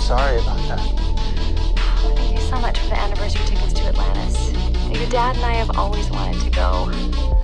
sorry about that. Thank you so much for the anniversary tickets to Atlantis. Your dad and I have always wanted to go.